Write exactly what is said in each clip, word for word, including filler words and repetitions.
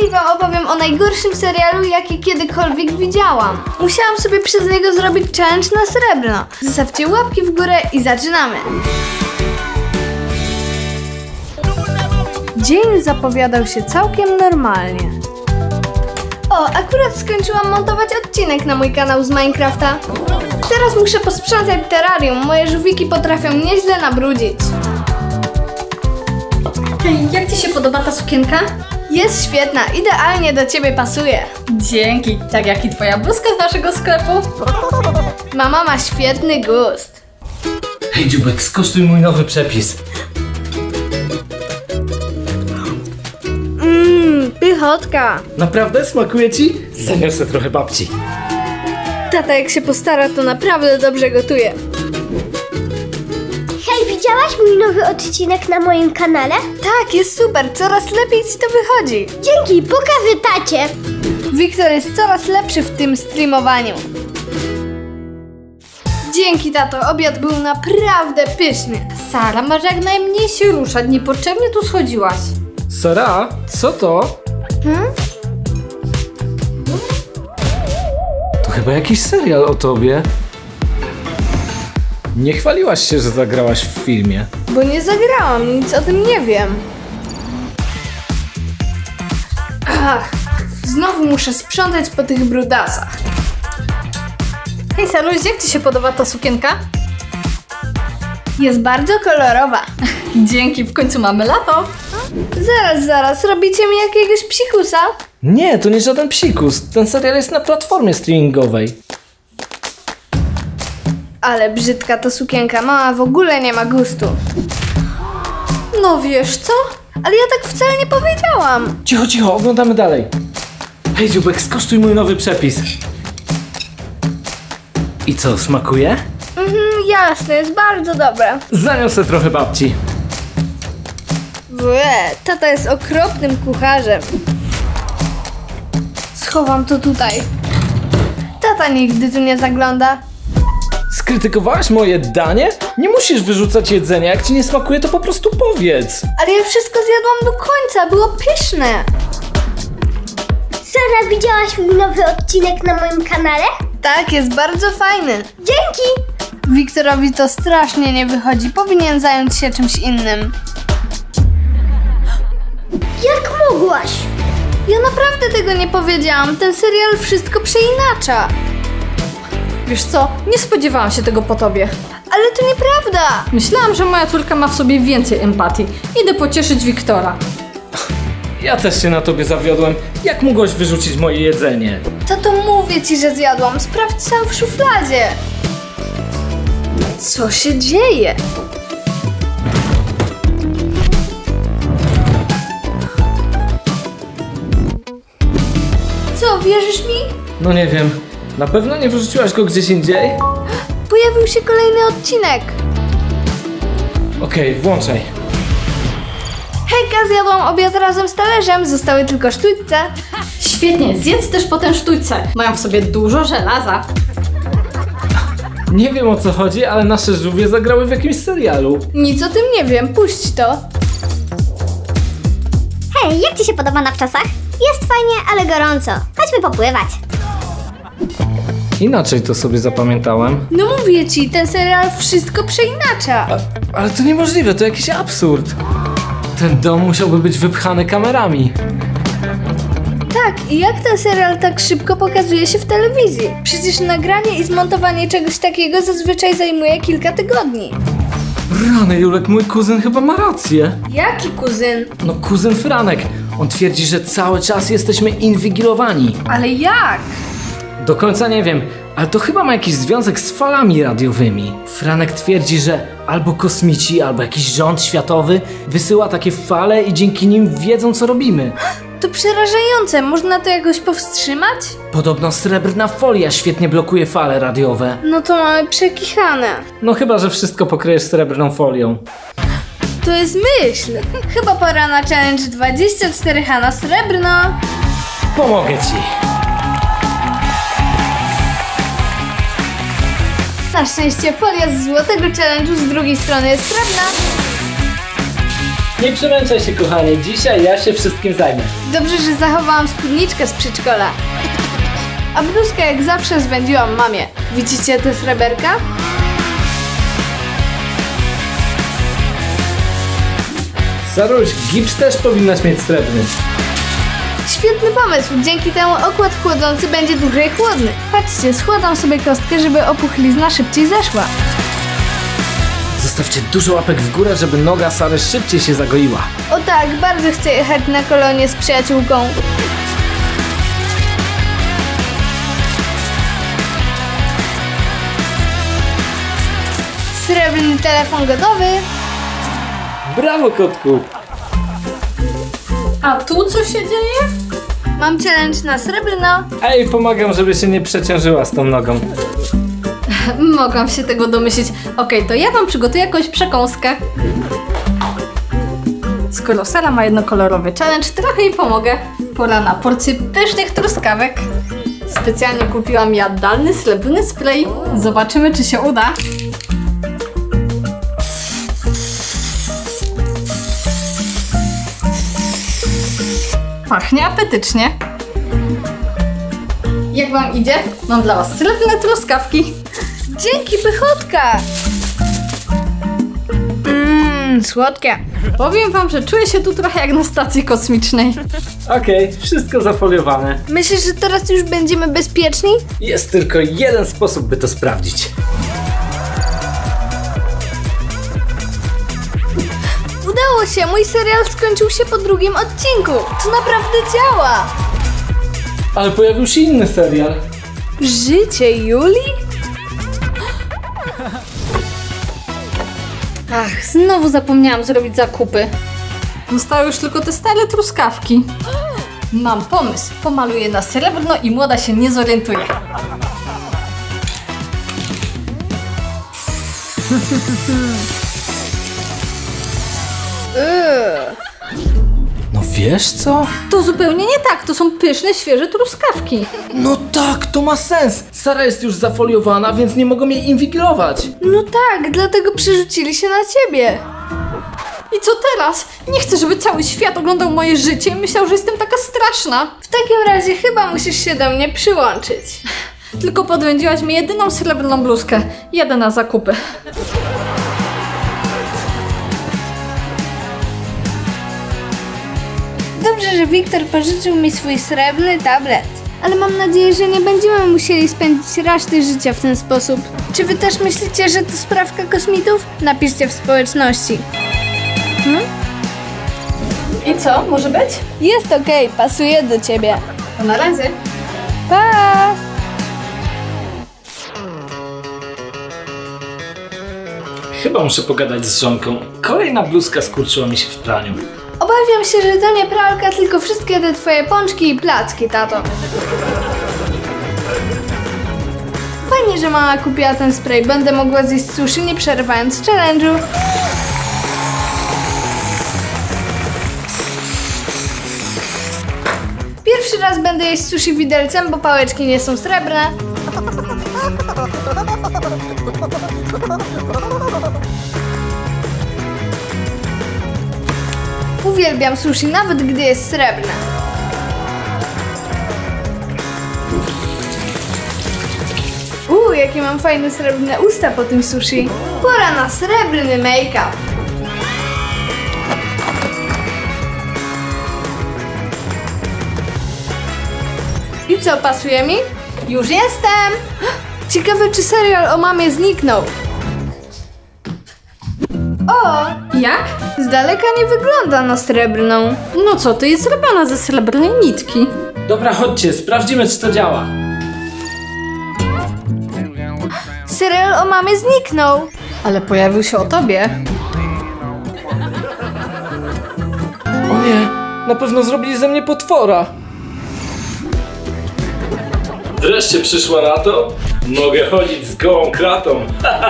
Dzisiaj wam opowiem o najgorszym serialu, jaki kiedykolwiek widziałam. Musiałam sobie przez niego zrobić challenge na srebrno. Zostawcie łapki w górę i zaczynamy. Dzień zapowiadał się całkiem normalnie. O, akurat skończyłam montować odcinek na mój kanał z Minecrafta. Teraz muszę posprzątać terrarium, moje żółwiki potrafią nieźle nabrudzić. Hej, jak ci się podoba ta sukienka? Jest świetna, idealnie do ciebie pasuje. Dzięki, tak jak i twoja bluzka z naszego sklepu. Mama ma świetny gust. Hej dziubek, skosztuj mój nowy przepis. Mmm, pychotka. Naprawdę? Smakuje ci? Zaniosę trochę babci. Tata jak się postara, to naprawdę dobrze gotuje. Hej, widziałaś mój nowy odcinek na moim kanale? Tak, jest super, coraz lepiej ci to wychodzi. Dzięki, pokażę tacie. Wiktor jest coraz lepszy w tym streamowaniu. Dzięki, tato, obiad był naprawdę pyszny. Sara, masz jak najmniej się ruszać, niepotrzebnie tu schodziłaś. Sara, co to? Hmm? To chyba jakiś serial o tobie. Nie chwaliłaś się, że zagrałaś w filmie. Bo nie zagrałam, nic o tym nie wiem. Ach, znowu muszę sprzątać po tych brudasach. Hej Saruś, jak ci się podoba ta sukienka? Jest bardzo kolorowa. Dzięki, w końcu mamy lato. Zaraz, zaraz, robicie mi jakiegoś psikusa? Nie, to nie żaden psikus. Ten serial jest na platformie streamingowej. Ale brzydka to sukienka, mama w ogóle nie ma gustu. No wiesz co? Ale ja tak wcale nie powiedziałam. Cicho, cicho, oglądamy dalej. Hej dziubek, skosztuj mój nowy przepis. I co, smakuje? Mhm, jasne, jest bardzo dobre. Zaniosę trochę babci. Łe, tata jest okropnym kucharzem. Schowam to tutaj. Tata nigdy tu nie zagląda. Skrytykowałaś moje danie? Nie musisz wyrzucać jedzenia, jak ci nie smakuje, to po prostu powiedz. Ale ja wszystko zjadłam do końca, było pyszne. Sara, widziałaś mój nowy odcinek na moim kanale? Tak, jest bardzo fajny. Dzięki. Wiktorowi to strasznie nie wychodzi, powinien zająć się czymś innym. Jak mogłaś? Ja naprawdę tego nie powiedziałam, ten serial wszystko przeinacza. Wiesz co, nie spodziewałam się tego po tobie. Ale to nieprawda. Myślałam, że moja córka ma w sobie więcej empatii. Idę pocieszyć Wiktora. Ja też się na tobie zawiodłem. Jak mogłaś wyrzucić moje jedzenie? Tato, mówię ci, że zjadłam. Sprawdź sam w szufladzie. Co się dzieje? Co, wierzysz mi? No nie wiem. Na pewno nie wyrzuciłaś go gdzieś indziej? Pojawił się kolejny odcinek. Okej, okay, włączaj. Hejka, zjadłam obiad razem z talerzem, zostały tylko sztućce. Świetnie, zjedz też potem sztućce. Mają w sobie dużo żelaza. Nie wiem o co chodzi, ale nasze żółwie zagrały w jakimś serialu. Nic o tym nie wiem, puść to. Hej, jak ci się podoba na wczasach? Jest fajnie, ale gorąco. Chodźmy popływać. Inaczej to sobie zapamiętałem. No mówię ci, ten serial wszystko przeinacza. A, ale to niemożliwe, to jakiś absurd. Ten dom musiałby być wypchany kamerami. Tak, i jak ten serial tak szybko pokazuje się w telewizji? Przecież nagranie i zmontowanie czegoś takiego zazwyczaj zajmuje kilka tygodni. Rany, Julek, mój kuzyn chyba ma rację. Jaki kuzyn? No kuzyn Franek. On twierdzi, że cały czas jesteśmy inwigilowani. Ale jak? Do końca nie wiem, ale to chyba ma jakiś związek z falami radiowymi. Franek twierdzi, że albo kosmici, albo jakiś rząd światowy wysyła takie fale i dzięki nim wiedzą, co robimy. To przerażające, można to jakoś powstrzymać? Podobno srebrna folia świetnie blokuje fale radiowe. No to mamy przekichane. No chyba, że wszystko pokryjesz srebrną folią. To jest myśl. Chyba pora na challenge dwadzieścia cztery H na srebrno. Pomogę ci. Na szczęście folia z złotego challenge'u z drugiej strony jest srebrna. Nie przemęczaj się, kochanie, dzisiaj ja się wszystkim zajmę. Dobrze, że zachowałam spódniczkę z przedszkola. A bluzkę jak zawsze zwędziłam mamie. Widzicie te sreberka? Saruś, gips też powinnaś mieć srebrny. Świetny pomysł, dzięki temu okład chłodzący będzie dłużej chłodny. Patrzcie, schładzam sobie kostkę, żeby opuchlizna szybciej zeszła. Zostawcie dużo łapek w górę, żeby noga Sary szybciej się zagoiła. O tak, bardzo chcę jechać na kolonię z przyjaciółką. Srebrny telefon gotowy. Brawo, kotku! A tu co się dzieje? Mam challenge na srebrno. Ej, pomagam, żeby się nie przeciążyła z tą nogą. Mogłam się tego domyślić. Okej, to ja wam przygotuję jakąś przekąskę. Skoro Sara ma jednokolorowy challenge, trochę jej pomogę. Pora na porcję pysznych truskawek. Specjalnie kupiłam jadalny srebrny spray. Zobaczymy, czy się uda. Pachnie apetycznie. Jak wam idzie? Mam dla was srebrne truskawki. Dzięki, pychotka. Mmm, słodkie. Powiem wam, że czuję się tu trochę jak na stacji kosmicznej. Okej, wszystko zafoliowane. Myślisz, że teraz już będziemy bezpieczni? Jest tylko jeden sposób, by to sprawdzić. Udało się, mój serial skończył się po drugim odcinku. To naprawdę działa. Ale pojawił się inny serial. Życie Julii? Ach, znowu zapomniałam zrobić zakupy. Zostały już tylko te stare truskawki. Mam pomysł. Pomaluję na srebrno i młoda się nie zorientuje. No wiesz co? To zupełnie nie tak. To są pyszne, świeże truskawki. No tak, to ma sens. Sara jest już zafoliowana, więc nie mogą jej inwigilować. No tak, dlatego przerzucili się na ciebie. I co teraz? Nie chcę, żeby cały świat oglądał moje życie i myślał, że jestem taka straszna. W takim razie chyba musisz się do mnie przyłączyć. Tylko podwędziłaś mi jedyną srebrną bluzkę. Jadę na zakupy. Dobrze, że Wiktor pożyczył mi swój srebrny tablet. Ale mam nadzieję, że nie będziemy musieli spędzić reszty życia w ten sposób. Czy wy też myślicie, że to sprawka kosmitów? Napiszcie w społeczności. Hmm? I co? Może być? Jest okej, pasuje do ciebie. To na razie. Pa! Chyba muszę pogadać z żonką. Kolejna bluzka skurczyła mi się w praniu. Obawiam się, że to nie pralka, tylko wszystkie te twoje pączki i placki, tato. Fajnie, że mama kupiła ten spray. Będę mogła zjeść sushi, nie przerywając challenge'u. Pierwszy raz będę jeść sushi widelcem, bo pałeczki nie są srebrne. Uwielbiam sushi, nawet gdy jest srebrne. Uuu, jakie mam fajne srebrne usta po tym sushi. Pora na srebrny make-up. I co, pasuje mi? Już jestem! Ciekawe, czy serial o mamie zniknął. O! Jak? Z daleka nie wygląda na srebrną. No co, to jest zrobiona ze srebrnej nitki. Dobra, chodźcie, sprawdzimy, czy to działa. Serial o mamie zniknął. Ale pojawił się o tobie. O nie, na pewno zrobili ze mnie potwora. Wreszcie przyszła na to? Mogę chodzić z gołą kratą.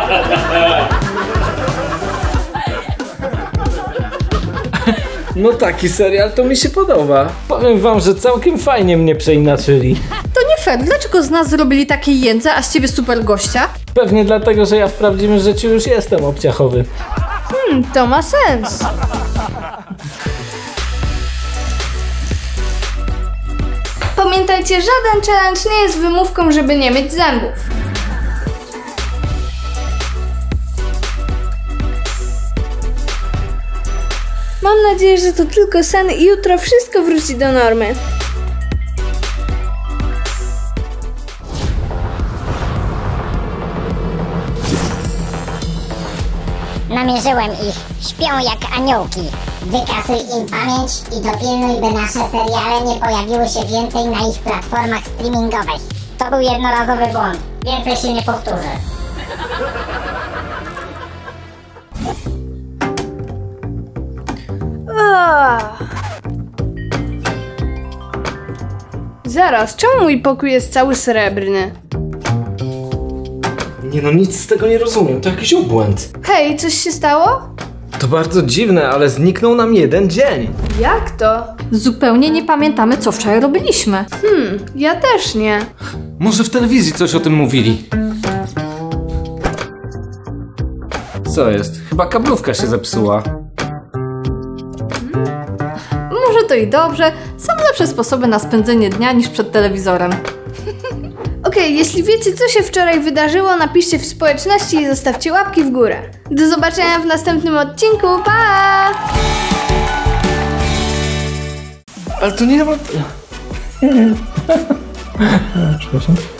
No taki serial to mi się podoba. Powiem wam, że całkiem fajnie mnie przeinaczyli. To nie fair. Dlaczego z nas zrobili takie jędze, a z ciebie super gościa? Pewnie dlatego, że ja w prawdziwym życiu już jestem obciachowy. Hmm, to ma sens. Pamiętajcie, żaden challenge nie jest wymówką, żeby nie mieć zębów. Mam nadzieję, że to tylko sen i jutro wszystko wróci do normy. Namierzyłem ich. Śpią jak aniołki. Wykasuj im pamięć i dopilnuj, by nasze seriale nie pojawiły się więcej na ich platformach streamingowych. To był jednorazowy błąd. Więcej się nie powtórzy. Ah. Zaraz, czemu mój pokój jest cały srebrny? Nie no, nic z tego nie rozumiem, to jakiś obłęd. Hej, coś się stało? To bardzo dziwne, ale zniknął nam jeden dzień. Jak to? Zupełnie nie pamiętamy, co wczoraj robiliśmy. Hmm, ja też nie. Może w telewizji coś o tym mówili. Co jest? Chyba kablówka się zepsuła. Może to i dobrze. Są lepsze sposoby na spędzenie dnia niż przed telewizorem. Okej, okay, jeśli wiecie, co się wczoraj wydarzyło, napiszcie w społeczności i zostawcie łapki w górę. Do zobaczenia w następnym odcinku, pa! Ale to nie ma... Przepraszam.